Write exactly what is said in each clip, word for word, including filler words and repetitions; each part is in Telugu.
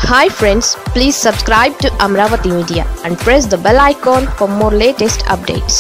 Hi friends, please subscribe to Amravati Media and press the bell icon for more latest updates.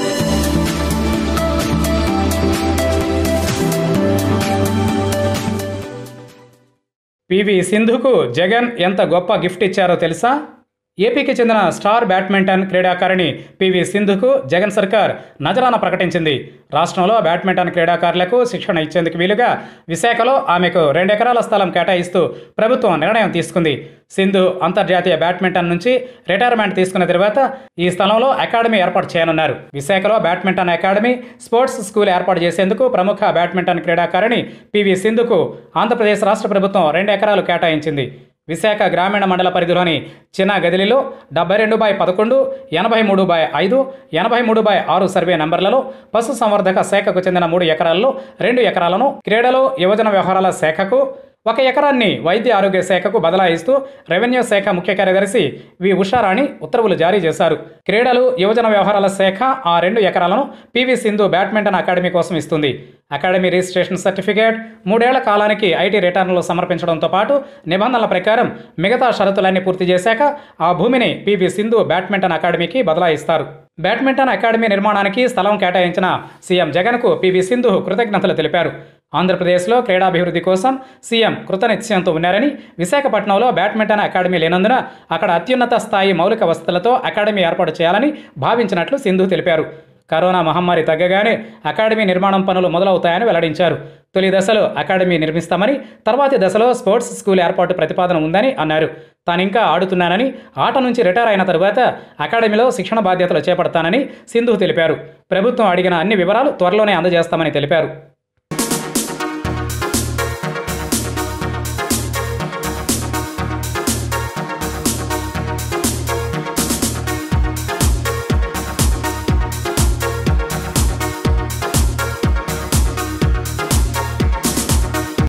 PV సింధుకు జగన్ ఎంత గొప్ప గిఫ్ట్ ఇచ్చారో తెలుసా? ఏపీకి చెందిన స్టార్ బ్యాడ్మింటన్ క్రీడాకారిణి పీవీ సింధుకు జగన్ సర్కార్ నజరానా ప్రకటించింది. రాష్ట్రంలో బ్యాడ్మింటన్ క్రీడాకారులకు శిక్షణ ఇచ్చేందుకు వీలుగా విశాఖలో ఆమెకు రెండెకరాల స్థలం కేటాయిస్తూ ప్రభుత్వం నిర్ణయం తీసుకుంది. సింధు అంతర్జాతీయ బ్యాడ్మింటన్ నుంచి రిటైర్మెంట్ తీసుకున్న తర్వాత ఈ స్థలంలో అకాడమీ ఏర్పాటు చేయనున్నారు. విశాఖలో బ్యాడ్మింటన్ అకాడమీ, స్పోర్ట్స్ స్కూల్ ఏర్పాటు చేసేందుకు ప్రముఖ బ్యాడ్మింటన్ క్రీడాకారిణి పీవీ సింధుకు ఆంధ్రప్రదేశ్ రాష్ట్ర ప్రభుత్వం రెండు ఎకరాలు కేటాయించింది. విశాఖ గ్రామీణ మండల పరిధిలోని చిన్న గదిలిలో డెబ్బై రెండు బై పదకొండు, ఎనభై మూడు బై ఐదు, ఎనభై మూడు బై ఆరు సర్వే నంబర్లలో పశు సంవర్ధక శాఖకు చెందిన మూడు ఎకరాల్లో రెండు ఎకరాలను, క్రీడలు యువజన వ్యవహారాల శాఖకు, ఒక ఎకరాన్ని వైద్య ఆరోగ్య శాఖకు బదలాయిస్తూ రెవెన్యూ శాఖ ముఖ్య కార్యదర్శి వి ఉషారాణి ఉత్తర్వులు జారీ చేశారు. క్రీడలు యువజన వ్యవహారాల శాఖ ఆ రెండు ఎకరాలను పీవీ సింధు బ్యాడ్మింటన్ అకాడమీ కోసం ఇస్తుంది. అకాడమీ రిజిస్ట్రేషన్ సర్టిఫికేట్, మూడేళ్ల కాలానికి ఐటీ రిటర్నులు సమర్పించడంతో పాటు నిబంధనల ప్రకారం మిగతా షరతులన్నీ పూర్తి చేశాక ఆ భూమిని పీవీ సింధు బ్యాడ్మింటన్ అకాడమీకి బదలాయిస్తారు. బ్యాడ్మింటన్ అకాడమీ నిర్మాణానికి స్థలం కేటాయించిన సీఎం జగన్కు పీవీ సింధు కృతజ్ఞతలు తెలిపారు. ఆంధ్రప్రదేశ్లో క్రీడాభివృద్ధి కోసం సీఎం కృతనిశ్చయంతో ఉన్నారని, విశాఖపట్నంలో బ్యాడ్మింటన్ అకాడమీ లేనందున అక్కడ అత్యున్నత స్థాయి మౌలిక వసతులతో అకాడమీ ఏర్పాటు చేయాలని భావించినట్లు సింధు తెలిపారు. కరోనా మహమ్మారి తగ్గగానే అకాడమీ నిర్మాణం పనులు మొదలవుతాయని వెల్లడించారు. తొలి దశలో అకాడమీ నిర్మిస్తామని, తర్వాతి దశలో స్పోర్ట్స్ స్కూల్ ఏర్పాటు ప్రతిపాదన ఉందని అన్నారు. తానింకా ఆడుతున్నానని, ఆట నుంచి రిటైర్ అయిన తరువాత అకాడమీలో శిక్షణ బాధ్యతలు చేపడతానని సింధు తెలిపారు. ప్రభుత్వం అడిగిన అన్ని వివరాలు త్వరలోనే అందజేస్తామని తెలిపారు.